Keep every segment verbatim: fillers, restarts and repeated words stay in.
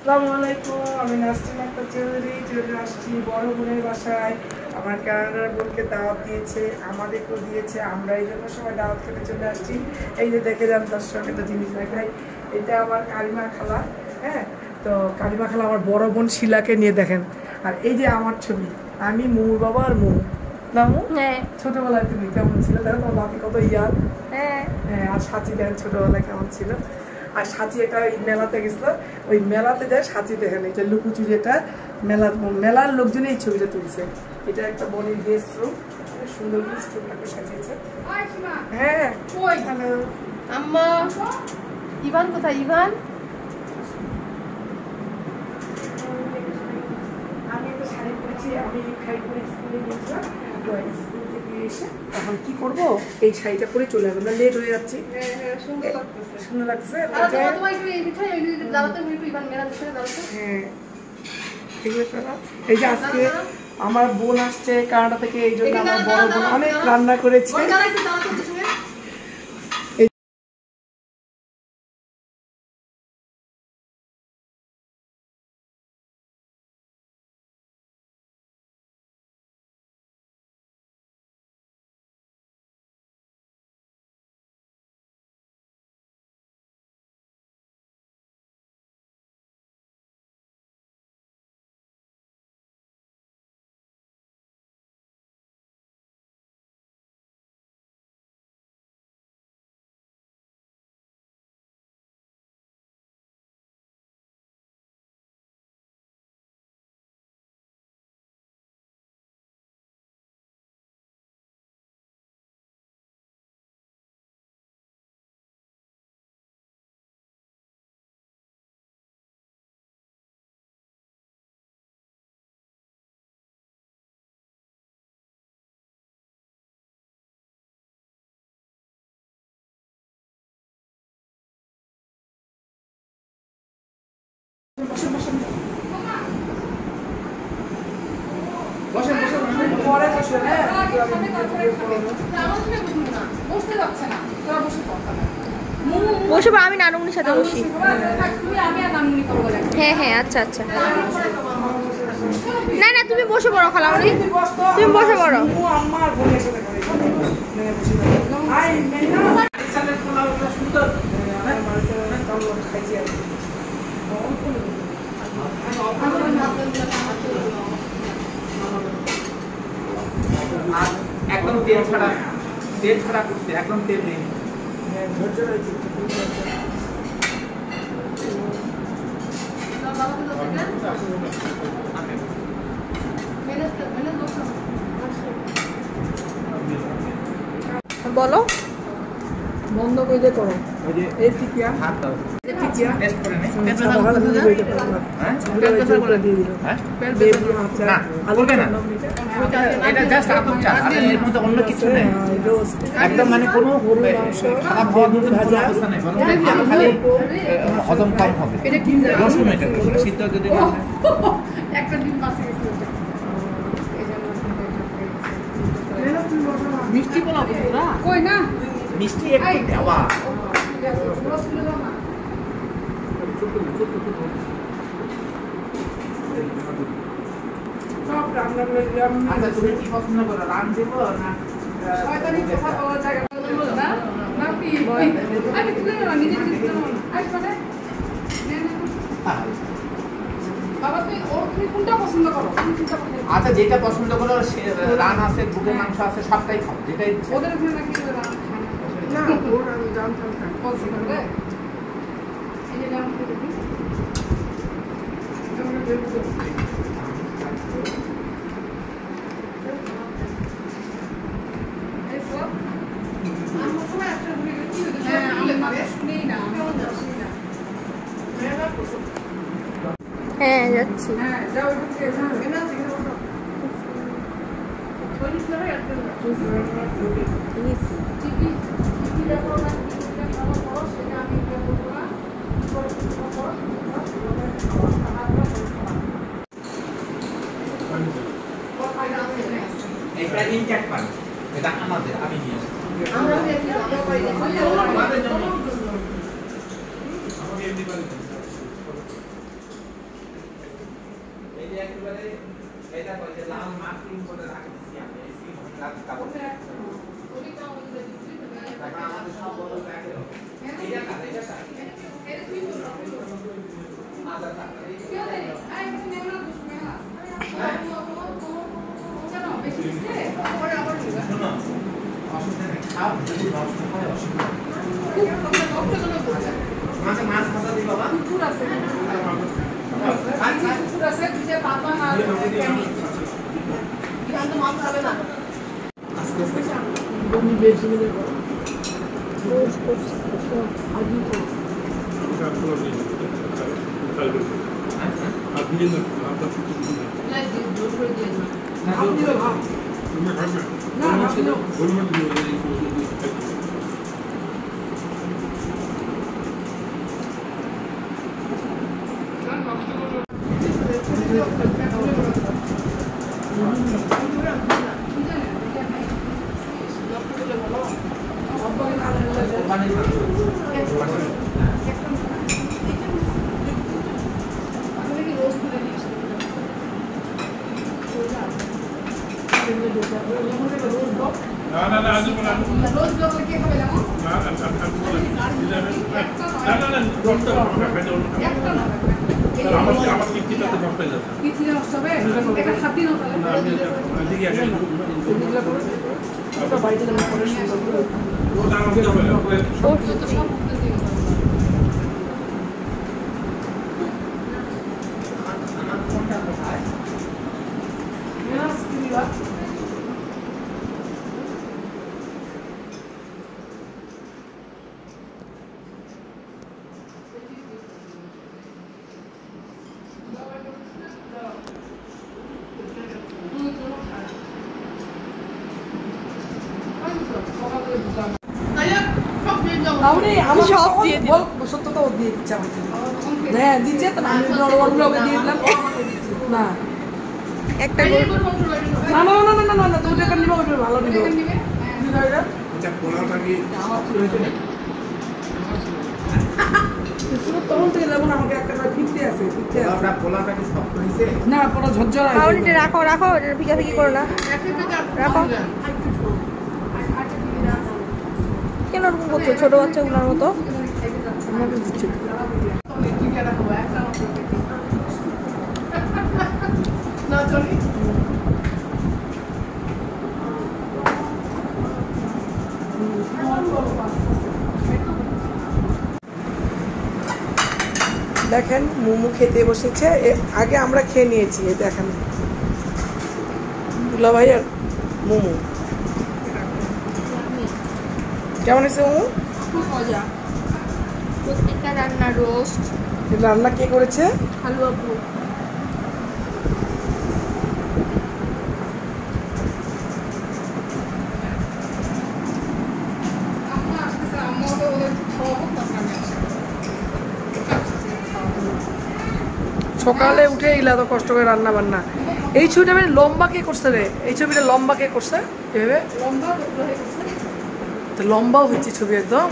আসসালামু আলাইকুম, আমি নাসরিন আক্তার চৌধুরী চলে আসছি বড় বোনের বাসায়। আমার কানাডার বোনকে দাওয়াত দিয়েছে, আমাদেরকেও দিয়েছে, আমরা এই জন্য সবাই দাওয়াত খেতে চলে আসছি। এই যে দেখে যান দর্শক, একটা জিনিস দেখাই, এটা আমার কালিমা খালা। হ্যাঁ, তো কালিমা খালা আমার বড় বোন শিলাকে নিয়ে দেখেন। আর এই যে আমার ছবি, আমি মৌর বাবা আর মৌ নামু। হ্যাঁ, ছোটবেলায় তুমি কেমন ছিল দেখো, তোমার বাপি কত ইয়ার। হ্যাঁ হ্যাঁ, আর সাথী দেখেন ছোটবেলায় কেমন ছিল। আর সাথী একটা মেলাতে গেছিল, ওই মেলাতে যায় সাথী দেখেন, এটা লুকুচুরি, এটা মেলা মেলার লোকজনে এই ছবিটা তুলছে। এটা একটা বড় গেস্ট রুম, সুন্দর গেস্ট রুমটাকে সাজিয়েছে। হ্যাঁ, হ্যালো আম্মা। ইভান কোথায়? ইভান, আমি একটা শাড়ি পরেছি, আমি খাই করে স্কুলে গিয়েছিলাম। স্কুল থেকে এসে এখন কি করবো, এই শাড়িটা পরে চলে যাবো, না লেট হয়ে যাচ্ছি। সুন্দর লাগছে। হ্যাঁ, এই যে আজকে আমার বোন আসছে কানাডা থেকে, এই জন্য আমার বড় বোন অনেক রান্না করেছে। বসে বসে পরে বসে, হ্যাঁ বসে পড়, আমি নানুমনির সাথে বসি। হ্যাঁ হ্যাঁ, আচ্ছা আচ্ছা, না না তুমি বসে পড়ো খালামণি, তুমি বসে পড়ো। একদম তেল ছাড়া, তেল ছাড়া করছে, একদম তেল নেই। বলো, বন্ধ করে করো। এই টিকিয়া হাত দাও, এই টিকিয়া টেস্ট করে নে, ভালো করে দিয়ে দাও। হ্যাঁ, টেস্ট করে দিয়ে দিও। হ্যাঁ, না বলবে না, এটা জাস্ট আতপ চা, আর এর মধ্যে অন্য কিছু নেই, একদম মানে কোনো খারাপ হওয়ার মতো কোনো অবস্থা নেই, বরং ভালো, খালি হজম কম হবে। এটা কি রসুন, এটা রসুন সিদ্ধ যদি না একটা দিন বাসে গেছে, মিষ্টি পোলা বুঝরা কই না, মিষ্টি একটু দেওয়া। সব রান্না করে দিলাম। আচ্ছা, তুমি কি পছন্দ করো, রান দেবো না শয়তানি কথা বলা জায়গা না না কি আরে তুই না নিজে নিজে আজ মানে বাবা তুই ওর তুমি কোনটা পছন্দ করো? আচ্ছা, যেটা পছন্দ করো, রান আছে, বুকের মাংস আছে, সবটাই খাও, যেটাই ওদের ওখানে নাকি রান না, ওর আমি জানতাম না পছন্দ করে এই যে নাম করে দিই তোমরা দেখো। হ্যাঁ যাচ্ছি। এটা ইনট্যাক্ট পানি, এটা আমাদের, আমি নিয়ে আসছি। আমরা আমাদের জন্য আমাদের এমনি পানি। যে একেবারে এটা কই যে লাল মার্কিং করে রাখা দিছি আমি এই সিম রাত কাপড় তারপর আমাদের সব বড় ব্যাগে এটা কাজ এটা কাজ এটা তুই বল আদা কাজ এই কেন বেশি দিছে পরে আবার দিবা শোনো অসুবিধা নেই খাও যদি নষ্ট হয় অসুবিধা মাছ মাছ ভাজা দি বাবা পুরো আছে খান খান পুরো আছে দিতে পারবা না ইরান তো মাছ খাবে না আস্তে আস্তে বমি বেশি মিলে রোজ কোর্স আদি তো আপনি না আপনার কিছু না লাইক জোর করে দিয়ে না আপনি ভাব তুমি খাবে না আপনি বলবেন দিয়ে না না না আজ বলা রোজ রোজ কে খাবে জানো না আচ্ছা আচ্ছা না না না ডক্টর আমরা খাইতে বলবো একটা না আমার আমার কিচ্ছুটাতে নষ্ট হয়ে যাবে কিচ্ছু নষ্ট হবে এটা হাতি না তাহলে না ঠিক আছে এগুলা করে ওটা বাইরে না করে সুন্দর করে রোজ আমাকে হবে সব তো সব উঠতে দিই আমার ফোনটা কোথায় মেরাস কি দিবা সব দিয়ে দিল সত্যতা ও দিয়ে দিচ্ছে আমাকে হ্যাঁ দিচ্ছে তো আমি ওগুলোকে দিয়ে দিলাম না একটা না না না না না না দুই টাকা নিবে ওইটা ভালো নিবে আচ্ছা পোলাওটা কি আমার কি হয়েছে না তখন থেকে যেমন আমাকে একটা করে ফিরতে আছে ফিরতে আছে পোলাওটা পোলাওটা কি শক্ত হয়েছে না পুরো ঝরঝরা পাউনিটা রাখো রাখো এটা পিকা পিকি করো না রাখো কেন ওরকম করছো ছোট বাচ্চাগুলোর মতো আমাকে দিচ্ছে না চলি দেখেন মোমো খেতে বসেছে আগে আমরা খেয়ে নিয়েছি এই দেখেন দুলা ভাই আর মোমো কেমন হয়েছে মোমো খুব মজা প্রত্যেকটা রান্না রোস্ট রান্না কে করেছে হালুয়া পুরো সকালে উঠে এগুলা তো কষ্ট করে রান্না বান্না এই ছবিটা মানে লম্বা কে করছে রে এই ছবিটা লম্বা কে করছে এভাবে তো লম্বাও হচ্ছে ছবি একদম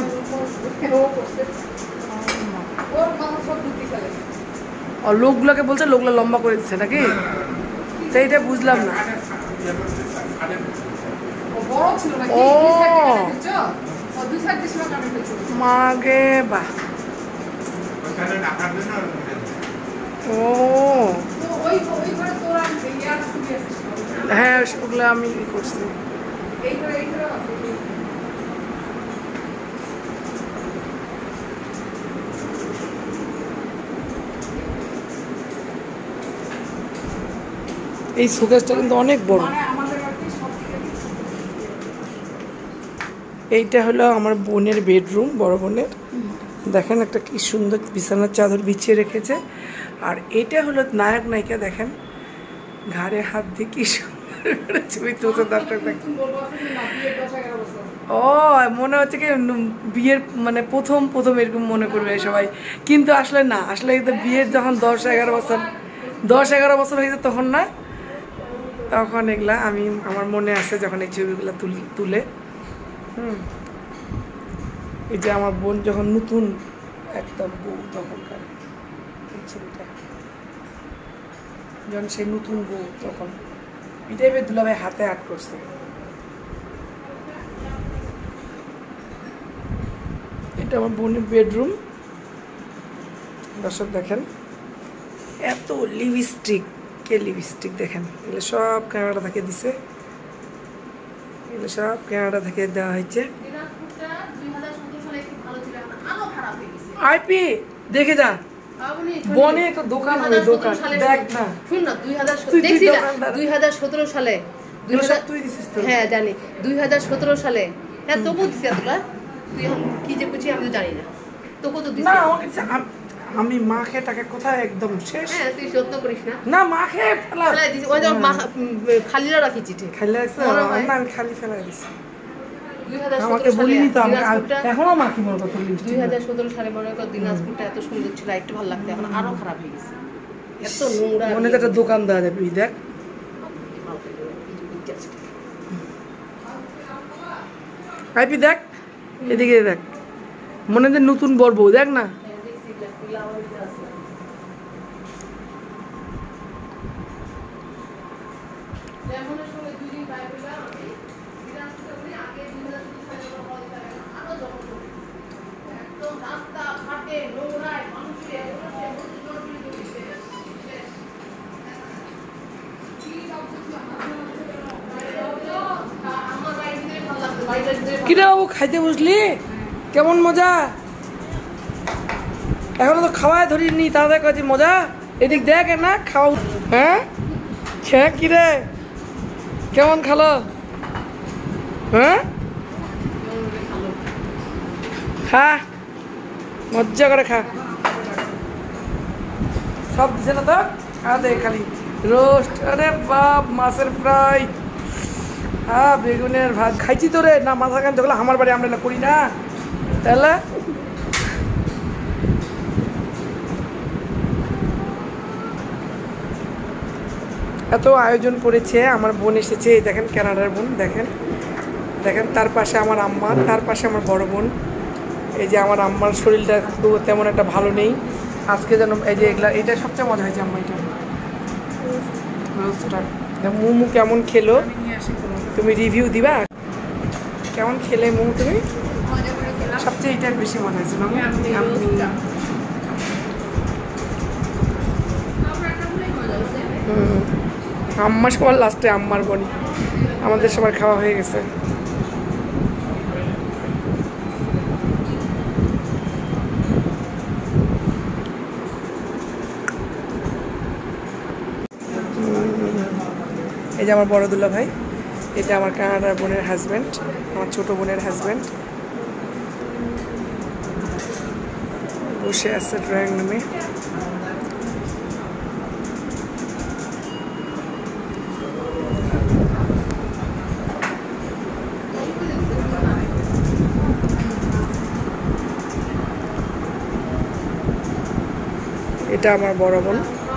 আর লোকগুলোকে বলছে লোকগুলো লম্বা করে দিচ্ছে নাকি তো এইটা বুঝলাম না ও মাগে বাহ ও হ্যাঁ ওগুলো আমি করছি এই শোকেসটা কিন্তু অনেক বড় এইটা হলো আমার বোনের বেডরুম বড় বোনের দেখেন একটা কি সুন্দর বিছানার চাদর বিছিয়ে রেখেছে আর এটা হলো নায়ক নায়িকা দেখেন ঘাড়ে হাত দিয়ে কি সুন্দর ছবি তুলছে দর্শক ও মনে হচ্ছে কি বিয়ের মানে প্রথম প্রথম এরকম মনে করবে সবাই কিন্তু আসলে না আসলে বিয়ের যখন দশ এগারো বছর দশ এগারো বছর হয়েছে তখন না তখন এগুলা আমি আমার মনে আছে যখন এই ছবিগুলো তুলে হুম এই যে আমার বোন যখন নতুন একদম বউ তখনকার এই ছবিটা যখন সে নতুন বউ তখন এটাই বেশ দুলাভাই হাতে আর্ট করছে। এটা আমার বোনের বেডরুম। দর্শক দেখেন এত লিপস্টিক, কে লিপস্টিক দেখেন, এগুলো সব কানাডা থেকে দিছে, এগুলো সব কানাডা থেকে দেওয়া হয়েছে। আইপি দেখে যা বনে একটা দোকান হবে, দোকান দেখ না শুন না দুই হাজার দেখছি না দুই হাজার সতেরো সালে দুই হাজার তুই দিছিস তো? হ্যাঁ জানি দুই হাজার সতেরো সালে হ্যাঁ তবু দিছি এতটা তুই এখন কি যে করছিস আমি তো জানি না তবু তো দিছি না আমার কাছে আম- আমি মা খেয়ে টাকা কোথায় একদম শেষ। হ্যাঁ তুই যত্ন করিস না না মা খেয়ে ফেলা ফেলাই দিছি ওই যে মা- উম, খালিরা রাখি চিঠি খালি লাগছে মনে হয়। না আমি খালি ফেলাই দিছি। দুই হাজার আমাকে সতেরো সালে বলিনি তো আমি দিনাজপুরটা এখনো মা কি বলবো তোর দুই লিপস্টিক হাজার সতেরো সালে মনে কর দিনাজপুরটা এত সুন্দর ছিল একটু ভালো লাগতো এখন আরো খারাপ হয়ে গেছে এত নোংরা মনে তো একটা দোকান দেওয়া যাবে দেখ। আইপি দেখ এদিকে দেখ মনে হয় নতুন বর বউ দেখ না। কিরে বাবু খাইতে বসলি কেমন মজা? এখনো তো খাওয়ায় ধরিনি তাদের কাছে মজা। এদিক দেখ না খাও। হ্যাঁ হ্যাঁ কিরে কেমন খালো? হ্যাঁ খা মজা করে খা। সব দিছে না তো খা দে খালি রোস্ট। আরে বাপ মাছের ফ্রাই, হ্যাঁ বেগুনের ভাত খাইছি তো রে। না মাথা কান যেগুলো আমার বাড়ি আমরা করি না তাহলে। এত আয়োজন করেছে, আমার বোন এসেছে, এই দেখেন কানাডার বোন দেখেন দেখেন তার পাশে আমার আম্মা, তার পাশে আমার বড় বোন। এই যে আমার আম্মার শরীরটা তো তেমন একটা ভালো নেই আজকে যেন। এই যে এগুলা এটা সবচেয়ে মজা হয়েছে আম্মা, এটা রোস্টার। মোমো কেমন খেলো তুমি রিভিউ দিবা? কেমন খেলে মোমো তুমি? সবচেয়ে এটার বেশি মজা হয়েছে না? হুম আম্মা সবার লাস্টে আম্মার বোন, আমাদের সবার খাওয়া হয়ে গেছে। এই যে আমার বড় দুলা ভাই, এটা আমার কানাডার বোনের হাজব্যান্ড, আমার ছোট বোনের হাজব্যান্ড বসে আছে ড্রয়িং রুমে। এটা আমার বড় বোন।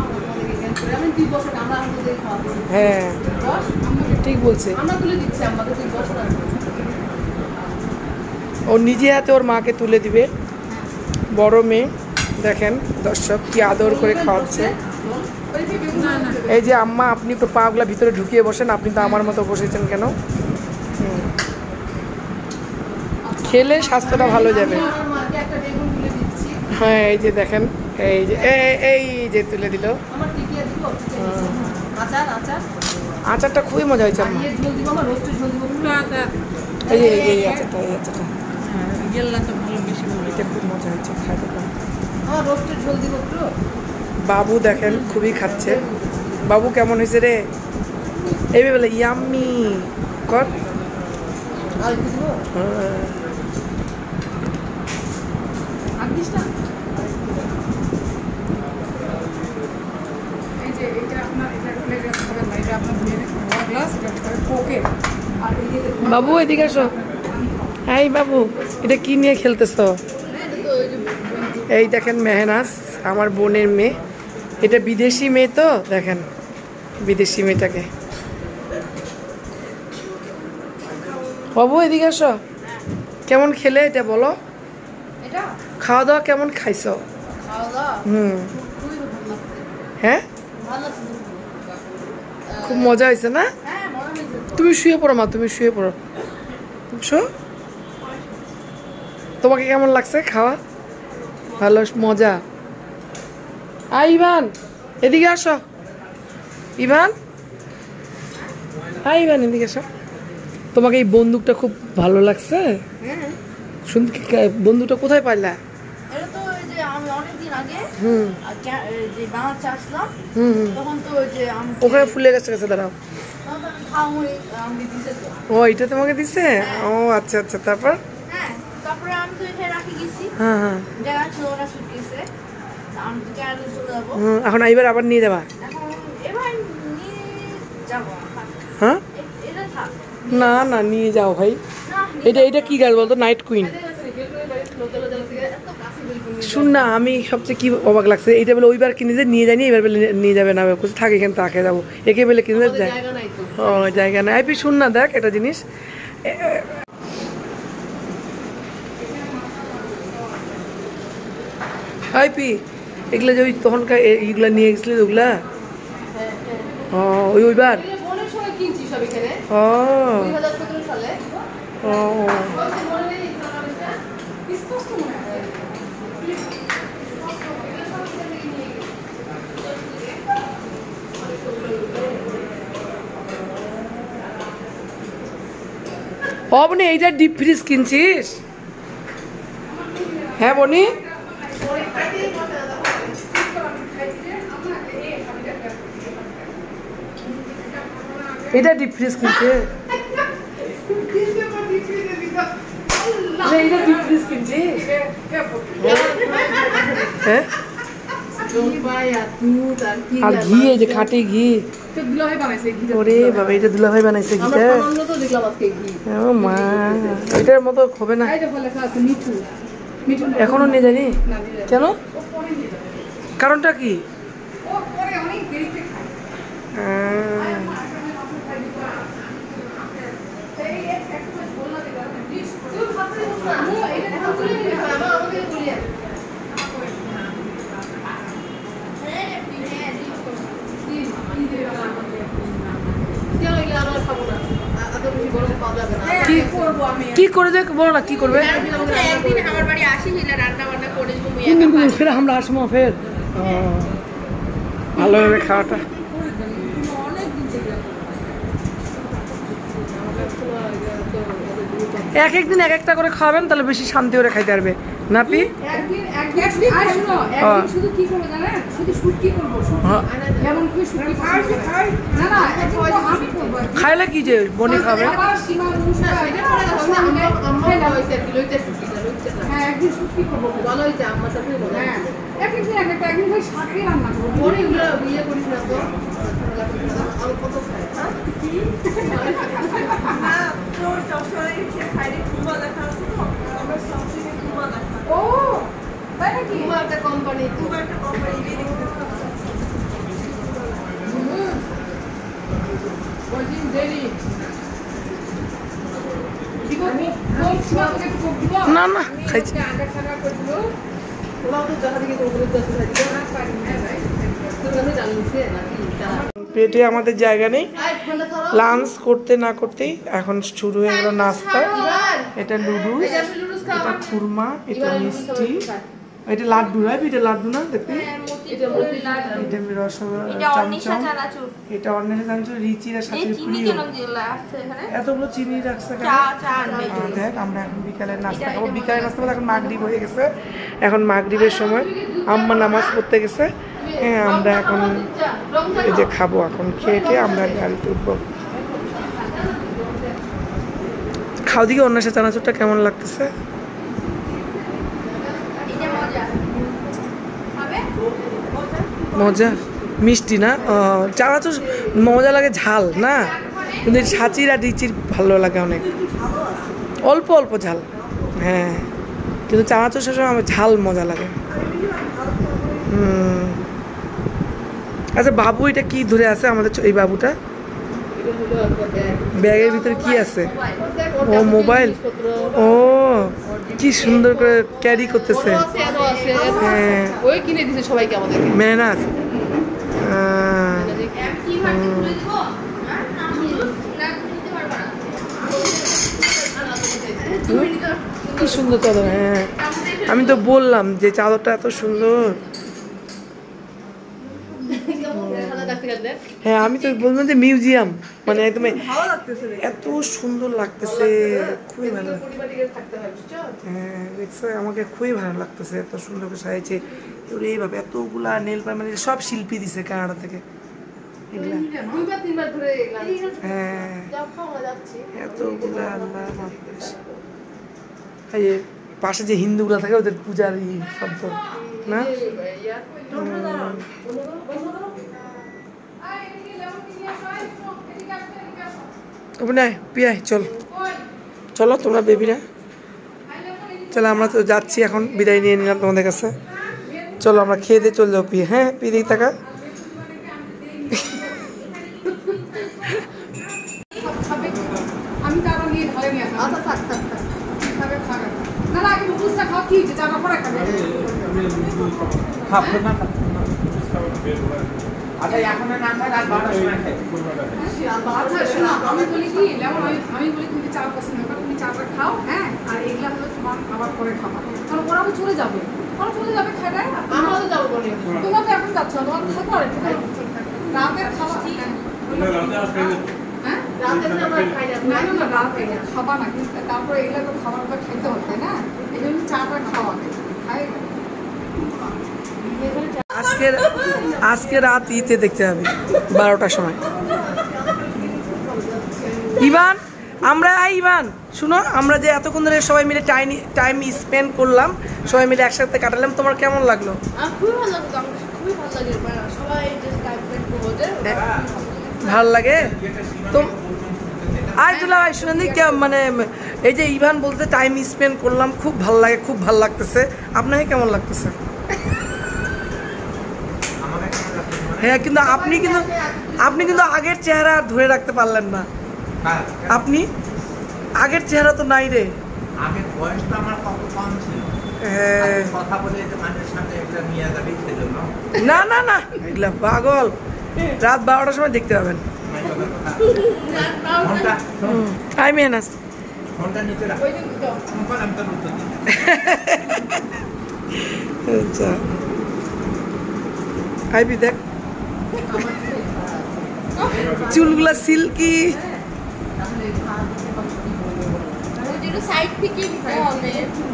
হ্যাঁ ঠিক বলছে, ও নিজে হাতে ওর মাকে তুলে দিবে। বড় মেয়ে দেখেন দর্শক কি আদর করে খাওয়াচ্ছে। এই যে আম্মা আপনি তো পা গুলা ভিতরে ঢুকিয়ে বসেন, আপনি তো আমার মতো বসেছেন কেন? খেলে স্বাস্থ্যটা ভালো যাবে। হ্যাঁ এই যে দেখেন এই যে এই যে তুলে দিল। আচারটা খুবই মজা হয়েছে আম্মা। এই যে এই আচারটা এই আচারটা এটা খুব মজা হয়েছে খাইতে। বাবু দেখেন খুবই খাচ্ছে। বাবু কেমন হয়েছে রে? এই বলে ইয়াম্মি কর। বাবু এদিকে আসো। এই বাবু এটা কি নিয়ে খেলতেছ? এই দেখেন মেহনাজ আমার বোনের মেয়ে, এটা বিদেশি মেয়ে তো দেখেন বিদেশি মেয়েটাকে। বাবু এদিকে আসো, কেমন খেলে এটা বলো? খাওয়া দাওয়া কেমন খাইছো? হুম হ্যাঁ খুব মজা হয়েছে না? হ্যাঁ মনে হয়েছে। তুমি শুয়ে পড়ো মা, তুমি শুয়ে পড়ো। বুঝছো? তোমাকে কেমন লাগছে খাওয়া? ভালো মজা। আই ইভান, এদিকে আসো। ইভান, হাই ইভান, এদিকে আসো। তোমাকে এই বন্দুকটা খুব ভালো লাগছে? হ্যাঁ শুনতে বন্দুকটা কোথায় পাইলা? এটা তো ওই যে আমি অনেকদিন আগে হুম আর ক্যা- এই যে বাংলাদেশে আসলাম হুম হুম। তখন তো ওই যে আমি ওখানে ফুলে গেছে গেছে দাঁড়াও। খাওয়া আমি দিছে তো। ও এটা তোমাকে দিছে? ও আচ্ছা আচ্ছা, তারপর? হ্যাঁ তারপরে আমি তো এখানে রাখি গেছি হ্যাঁ হ্যাঁ জায়গা ছিল ওরা সুটকেসে আমি তো ক্যানাডা চলে যাবো হুম, এখন এবার আবার নিয়ে যাবা? এখন এবার নিয়ে যাবো থাক। হ্যাঁ এ- এটা থাক না না, নিয়ে যাও ভাই। না এটা এটা কি গাছ বলতো? Night queen. শুন না, আমি সবচেয়ে কি অবাক লাগছে, এটা বলে ওইবার কিনে যে নিয়ে যায়নি, এবার বলে নিয়ে যাবে না, কোথায় থাকে এখানে তাকে যাবো, একে বলে কিনে যায়। জায়গা নাই তো ও জায়গা নাই। আইপি শুন না, দেখ একটা জিনিস, আইপি এগুলা যে ওই তখনকার এ- এইগুলা নিয়ে গেছিলি ওগুলা, ও ওই ওইবার, বোনের সময় কিনছি সব এখানে ও দুই হাজার সতেরো সালে ও মনে নেই স্পষ্ট মনে আছে ও বনি, এইটা ডিপ ফ্রিজ কিনছিস? হ্যাঁ বনি, এটা ডিপ ফ্রিজ কিনছে? এইটা ডিপ ফ্রিজ কিনছিস? হ্যাঁ, আর ঘি, এই যে খাঁটি ঘি। ওরে বাবা, এটা দুলাভাই বানাইছে ঘিটা? ও মা, এটার মতো হবে না। এখনো নিয়ে যায়নি কেন? কারণটা কি? আহ, কি- কি করে দেখ, বলো না কি করবে? আমার বাড়ি আসি হিলা রান্না বান্না করে তিন দিন পর ফের আমরা আসবো ফের। ও, ভালো হবে খাওয়াটা। এক একদিন এক একটা করে খাওয়াবেন, তাহলে বেশি শান্তি করে খাইতে পারবে না পি? একদিন একদিন শুধু আর শোনো, একদিন শুধু কি করবো জানেন? শুধু শুটকি করবো, শুটকি। হ্যাঁ। যেমন কি শুটকি পছন্দ করে। না, না, একদিন তো আমি করবো। খাইলে কি যে বনি খাবে? আবার সীমা অনুষ্কা, হ্যাঁ, একদিন শুটকি করবো। হ্যাঁ, এক একদিন এক একটা, একদিন ভাই শাকই রান্না করবো। ও, তাই নাকি? কোম্পানি ওইদিন দেরি। দিব, বল, সীমা তোকে একটু কোক দিব? না না, খাইছি। আগে আগে খাওয়া করে দিব। ওরাও তো দেখা দেখি তো উপরে দশ হাজার না পারি, হ্যাঁ ভাই। তোর কাছে জানিয়েছে নাকি পেটে আমাদের জায়গা নেই। আই ফোনটা ধরো লাঞ্চ করতে না করতেই এখন শুরু হয়ে গেল নাস্তা। ইভান এটা লুডুস, এটা লুডুস এটা খাওয়া খুরমা, এটা ইভান মিষ্টি, এটা লাড্ডু, রাইট? এটা লাড্ডু না দেখতে? এটা মতি লাড এটা রসগোল্লা, এটা অনিশা চমচম, চানাচুর। এটা অন্যের চামচ, রিচির এই সাথে চিনি প্রিয়। কেন দিলা আছে এখানে? এতগুলো চিনি রাখছে কেন? চা চা আনবে। আহ, দেখ, আমরা এখন বিকালে নাস্তা এটা- খাবো। এটা বিকালে নাস্তা বলতে এখন মাগরিব হয়ে গেছে। এখন মাগরিবের সময় আম্মা নামাজ পড়তে গেছে। হ্যাঁ, আমরা এখন এই যে খাবো, এখন খেয়ে খেয়ে আমরা গাড়িতে উঠবো। খাও দিকে অন্য সাথে চানাচুরটা কেমন লাগতেছে? এটা মজা। হবে? মজা, মিষ্টি না? ও, চানাচুর মজা লাগে ঝাল না, কিন্তু এই সাচির আর রিচির ভালো লাগে অনেক, অল্প অল্প ঝাল। হ্যাঁ, কিন্তু চানাচুর সবসময় আমার ঝাল মজা লাগে। হুম, আচ্ছা বাবু, এটা কি ধরে আছে আমাদের চ- এই বাবুটা? ব্যাগের ভিতরে কি আছে? ও মোবাইল। ও কি সুন্দর করে ক্যারি করতেছে। হ্যাঁ, ওই কিনে দিছে সবাইকে আমাদেরকে মেহনাত। আহ, কি ভাবছি তুলে দিব? কি সুন্দর চাদর। হ্যাঁ আমি তো বললাম যে চাদরটা এত সুন্দর। হ্যাঁ আমি তো বললাম যে মিউজিয়াম মানে একদম এত সুন্দর লাগতেছে, খুবই ভালো। হ্যাঁ দেখছো আমাকে খুবই ভালো লাগতেছে, এত সুন্দর করে সাজাইছে এইভাবে, এতগুলা নেল মানে সব শিল্পী দিছে কানাডা থেকে এগুলা। হ্যাঁ এতগুলা আল্লাহ এই যে পাশে যে হিন্দুগুলা থাকে ওদের পূজার ই শব্দ না। পিয়াই চল চলো তোমরা বেবিরা, চলো আমরা তো যাচ্ছি এখন, বিদায় নিয়ে নিলাম তোমাদের কাছে। চলো আমরা খেয়ে দিয়ে চলে যাবো পিয়ে। হ্যাঁ পিয়ে দিকে থাকা। আমি তারা নিয়ে ঢালে নিয়ে আসলাম। না না আগে নুডলসটা খাও, কি হয়েছে চাটা পরে খাবে। খাবো না আচ্ছা এখন না খাই রাত বারোটার সময় খাই। আচ্ছা শোনো আমি বলি কি লেমন আমি আমি বলি তুমি চা পছন্দ করো, তুমি চাটা খাও হ্যাঁ, আর এগুলা হলো তোমার খাবার পরে খাবা, কারণ ওরা তো চলে যাবে, ওরা চলে যাবে খাই দেয়। আমরা তো যাবো বলে তোমরা তো এখন যাচ্ছ, তোমার থাকো আর একটু রাতের খাওয়া হ্যাঁ রাতে আমরা খাই না। না না রাতে খাবা না, কিন্তু তারপরে এগুলা তো খাবারটা খাইতে হবে তাই না, এই জন্য চাটা খাওয়া খাই। আজকে আজকে রাত ইতে দেখতে হবে বারোটার সময়। ইভান আমরা ইভান শুনো, আমরা যে এতক্ষণ ধরে সবাই মিলে টাইম টাইম স্পেন্ড করলাম, সবাই মিলে একসাথে কাটালাম, তোমার কেমন লাগলো? খুবই ভালো লাগতো, আমার খুবই ভালো লাগে, সবাই জাস্ট টাইম স্পেন্ড করবো যে ভালো লাগে তো। আই দুলা ভাই শুনেন মানে এই যে ইভান বলতে টাইম স্পেন্ড করলাম খুব ভালো লাগে, খুব ভালো লাগতেছে, আপনাকে কেমন লাগতেছে? হ্যাঁ কিন্তু আপনি কিন্তু আপনি কিন্তু আগের চেহারা ধরে রাখতে পারলেন না, আপনি আগের চেহারা তো নাই রে। আগের বয়সটা আমার কত কম ছিল, কথা বলে যে মানুষের সাথে একটা নিয়ে যাবে সেজন্য। না না না এগুলা পাগল, রাত বারোটার সময় দেখতে পাবেন। আই মেহনাস ফোনটা নিচে রাখ, আমি তোর উত্তর দিই। আচ্ছা আইবি দেখ চুলগুলা সিল্কি। সাইড থেকে দিতে হবে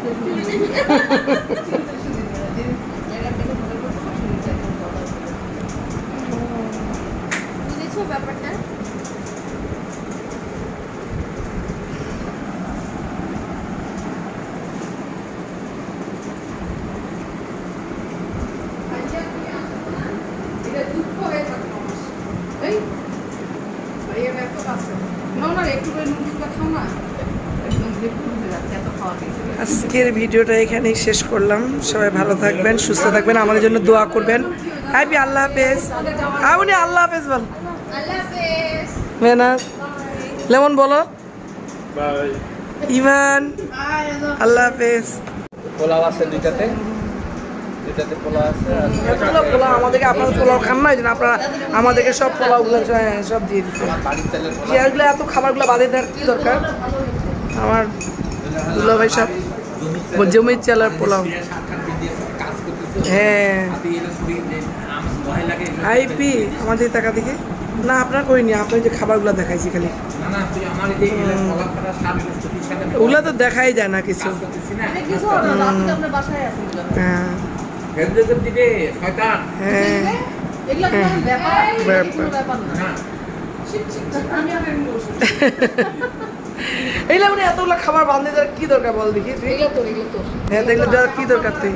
বুঝেছো ব্যাপারটা? আজকের ভিডিওটা এখানেই শেষ করলাম, সবাই ভালো থাকবেন, সুস্থ থাকবেন, আমাদের জন্য দোয়া করবেন। হ্যাপি আল্লাহ হাফেজ। আপনি আল্লাহ হাফেজ বল। আল্লাহ হাফেজ। মেহনাজ লেমন বলো বাই। ইভান আল্লাহ হাফেজ। পোলাও আছে দুইটাতে, দুইটাতে পোলাও আছে। এতগুলো পোলাও আমাদেরকে, আপনারা পোলাও খান না, এই জন্য আপনারা আমাদেরকে সব পোলাওগুলো সব দিয়ে দিচ্ছে। চেয়ারগুলো এত খাবারগুলো বাদে দেওয়ার কী দরকার? আমার দুলা ভাই সব জমির চালার পোলাও। হ্যাঁ আইপি আমাদের টাকা থেকে না আপনার করিনি, আপনার যে খাবারগুলো দেখাইছি খালি ওগুলো তো দেখাই যায় না কিছু। হ্যাঁ এইগুলো মানে এতগুলো খাবার বান্ধে দেওয়ার কি দরকার বল দেখি? হ্যাঁ দেখলে দেওয়ার কি দরকার তুই?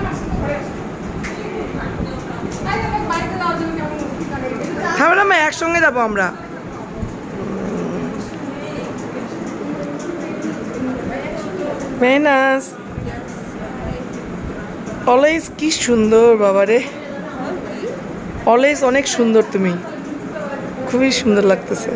হ্যাঁ ম্যাডাম একসঙ্গে যাবো আমরা। মেহনাজ অলওয়েজ কি সুন্দর বাবারে, অলওয়েজ অনেক সুন্দর, তুমি খুবই সুন্দর লাগতেছে।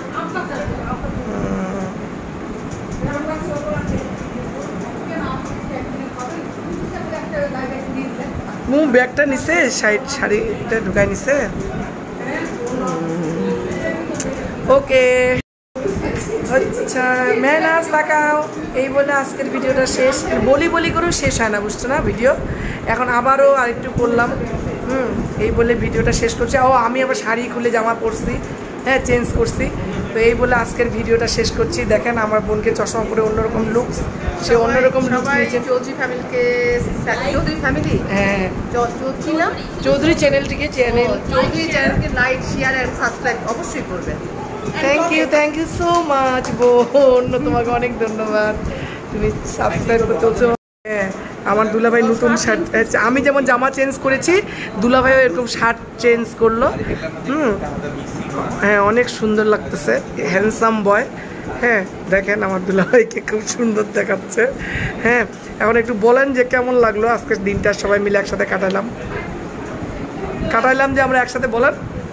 মু ব্যাগটা নিছে, সাইড শাড়িটা ঢুকাই নিছে। ওকে আচ্ছা মেহনাজ তাকাও। এই বলে আজকের ভিডিওটা শেষ। বলি বলি করেও শেষ হয় না, বুঝছো না ভিডিও। এখন আবারও আরেকটু করলাম, হুম এই বলে ভিডিওটা শেষ করছি। ও আমি আবার শাড়ি খুলে জামা পরছি, হ্যাঁ চেঞ্জ করছি। তো এই বলে আজকের ভিডিওটা শেষ করছি। দেখেন আমার বোনকে চশমা পরে অন্যরকম লুকস, সে অন্যরকম লুক নিয়েছে। চৌধুরী ফ্যামিলিকে, চৌধুরী ফ্যামিলি, হ্যাঁ চৌধুরী না চৌধুরী চ্যানেলটিকে চ্যানেল চৌধুরী চ্যানেলকে লাইক শেয়ার এন্ড সাবস্ক্রাইব অবশ্যই করবেন। Thank you thank you so much বোন, তোমাকে অনেক ধন্যবাদ, তুমি সাবস্ক্রাইব করে চলছো। হ্যাঁ আমার দুলাভাই নতুন শার্ট, আমি যেমন জামা চেঞ্জ করেছি দুলাভাইও এরকম শার্ট চেঞ্জ করলো। হুম হ্যাঁ অনেক সুন্দর লাগতেছে, হ্যান্ডসাম বয়। হ্যাঁ দেখেন আমার দুলাভাইকে খুব সুন্দর দেখাচ্ছে। হ্যাঁ এখন একটু বলেন যে কেমন লাগলো আজকের দিনটা সবাই মিলে একসাথে কাটালাম কাটাইলাম যে আমরা একসাথে, বলেন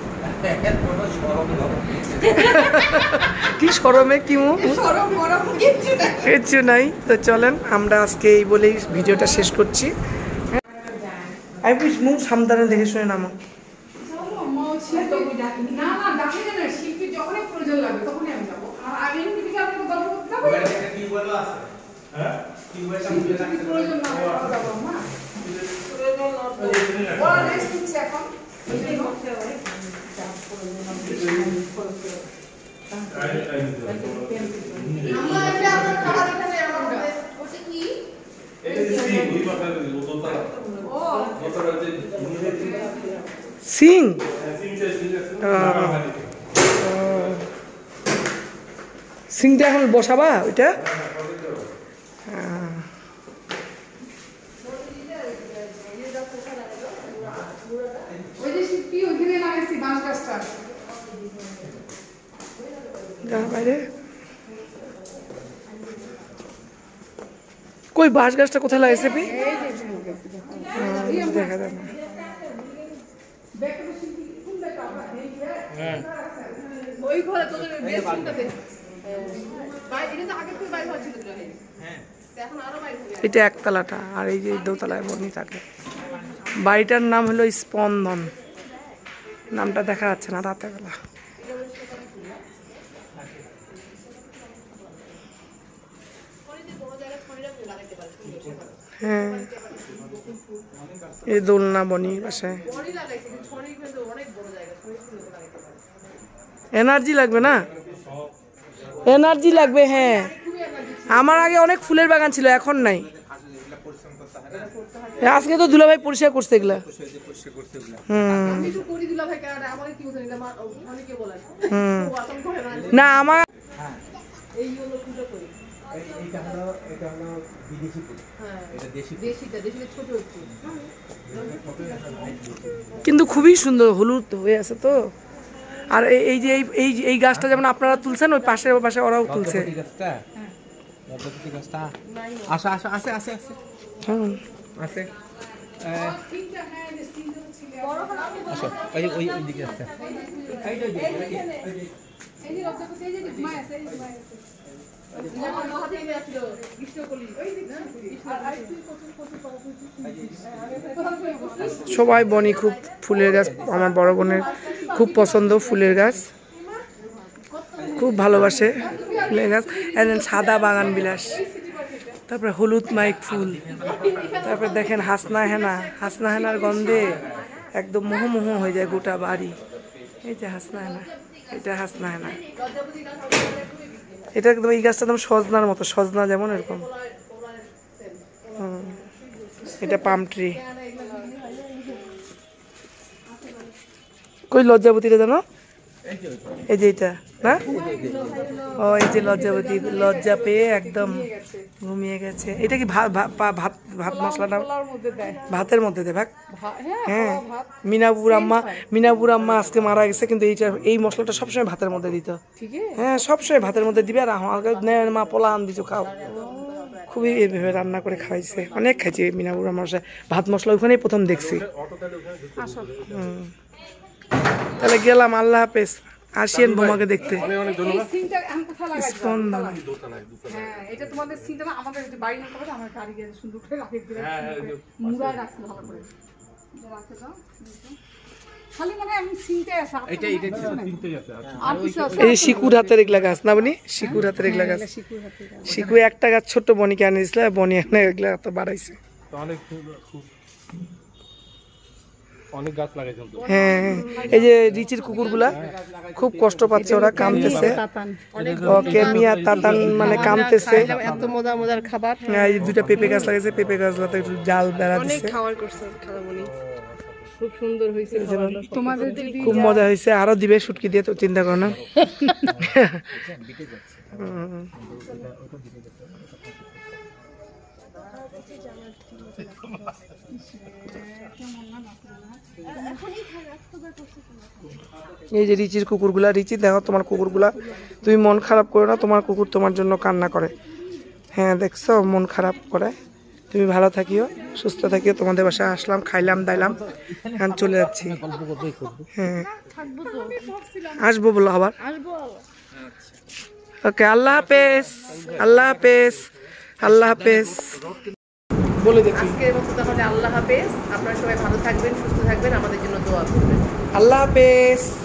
কি শরমে কি কিচ্ছু নাই। তো চলেন আমরা আজকে এই বলেই ভিডিওটা শেষ করছি। আমি মুখ সামদানে দেখে শুনে নামো। না না ডাকে কেন, শিল্পী যখনই প্রয়োজন লাগবে তখনই আমি যাবো। আর আগে এমনি কি আপনাকে গল্প করতে হবে? কি বলো আছে হ্যাঁ কি বলছো শিল্পী প্রয়োজন না হয় যাবো মা। ওরা রেস্ট নিচ্ছে এখন। আমরা এটা আপনার খাবার এখানে আমাদের ওটা কি সিং সিংটা এখন বসাবা ওইটা। ওই যে শিল্পী ওইখানে লাগাইছি বাঁশ গাছটা। যা বাইরে কই বাঁশ গাছটা কোথায় লাগাইছে? দেখা যায় না। ওই ঘরে তোদের বেসিনটাতে বাইরে এটা তো আগে থেকে বাইরে হচ্ছিল তো হ্যাঁ এখন আরো বাইরে হবে। এটা একতলাটা আর এই যে দোতলায় বনি থাকে। বাড়িটার নাম হলো স্পন্দন, নামটা দেখা যাচ্ছে না রাতের বেলা। হ্যাঁ এই দোলনা বনির বাসায় এনার্জি লাগবে না, এনার্জি লাগবে। হ্যাঁ আমার আগে অনেক ফুলের বাগান ছিল, এখন নাই। আজকে তো দুলাভাই পরিষ্কার করছে এগুলা। হুম না আমার কিন্তু খুবই সুন্দর হলুদ হয়ে আছে তো। আর এই যে এই এই গাছটা যেমন আপনারা তুলছেন, ওই পাশের পাশে ওরাও তুলছে। আচ্ছা আচ্ছা আছে আছে আছে হুম আছে আচ্ছা ওই ওই ওই দিকে আছে। এই যে এই যে রক্তপতি এই যে ঘুমায় আছে, এই ঘুমায় আছে। সবাই বনি খুব ফুলের গাছ, আমার বড় বোনের খুব পছন্দ ফুলের গাছ, খুব ভালোবাসে ফুলের গাছ। একজন সাদা বাগান বিলাস, তারপরে হলুদ মাইক ফুল, তারপরে দেখেন হাসনা হেনা, হাসনা হেনার গন্ধে একদম মোহমোহ হয়ে যায় গোটা বাড়ি। এই যে হাসনা হেনা, এটা হাসনা হেনা, এটা একদম এই গাছটা একদম সজনার মতো, সজনা যেমন এরকম। হুম এটা পাম ট্রি। কই লজ্জাবতীটা জানো? এই যে এটা না, ও এই যে লজ্জাবতী, লজ্জা পেয়ে একদম ঘুমিয়ে গেছে। এটা কি ভাত ভাত ভাত মশলাটা ভাতের মধ্যে দেয় ভাগ? হ্যাঁ মিনাপুর আম্মা, মিনাপুর আম্মা আজকে মারা গেছে, কিন্তু এইটা এই মশলাটা সবসময় ভাতের মধ্যে দিত। হ্যাঁ সবসময় ভাতের মধ্যে দিবে। আর আমার মা পোলা আন দিত, খাও। খুবই এইভাবে রান্না করে খাওয়াইছে, অনেক খাইছি মিনাপুর আম্মার ভাত মশলা, ওখানেই প্রথম দেখছি। হুম তাহলে গেলাম, আল্লাহ হাফেজ। আসিয়েন বোমাকে দেখতে। স্পন্দন হ্যাঁ এটা তোমাদের সিনটা না, আমাদের বাড়ি না করে আমার কারিগর সুন্দর করে রাখে দিলে মুড়ায় রাখছে ভালো করে রাখতে দাও। খালি মানে আমি চিনতে আছে এটা এটা তিনটে আছে আর কিছু আছে এই যে শিকুর হাতের এগুলা গাছ না বনি, শিকুর হাতের এগুলা গাছ। শিকু একটা গাছ ছোট্ট বনিকে আনি দিয়েছিল, বনি এনে এগুলা এত বাড়াইছে। তো অনেক খুব অনেক গাছ লাগাইছেন তো। হ্যাঁ, এই যে রিচির কুকুরগুলা খুব কষ্ট পাচ্ছে, ওরা কামতেছে। ওকে মিয়া তাতান মানে কামতেছে। এত মজা মজার খাবার এই যে দুইটা পেঁপে গাছ লাগাইছে, পেঁপে গাছগুলোতে একটু জাল বেড়া অনেক দিচ্ছে। খাবার করছে খালামণি, খুব সুন্দর হয়েছে খাবারগুলো। তোমাদের যদি খুব মজা হয়েছে, আরো দিবে শুটকি দিয়ে, তো চিন্তা করো না। হুম। এই যে রিচির কুকুরগুলা, রিচি দেখো তোমার কুকুরগুলা, তুমি মন খারাপ করো না, তোমার কুকুর তোমার জন্য কান্না করে। হ্যাঁ দেখছো মন খারাপ করে, তুমি ভালো থাকিও, সুস্থ থাকিও। তোমাদের বাসায় আসলাম, খাইলাম দাইলাম, এখন চলে যাচ্ছি। হ্যাঁ আসবো বলো আবার। ওকে, আল্লাহ হাফেজ, আল্লাহ হাফেজ, আল্লাহ হাফেজ বলে দেখি। আজকের মতো তাহলে আল্লাহ হাফেজ, আপনারা সবাই ভালো থাকবেন, সুস্থ থাকবেন, আমাদের জন্য দোয়া করবেন। আল্লাহ হাফেজ।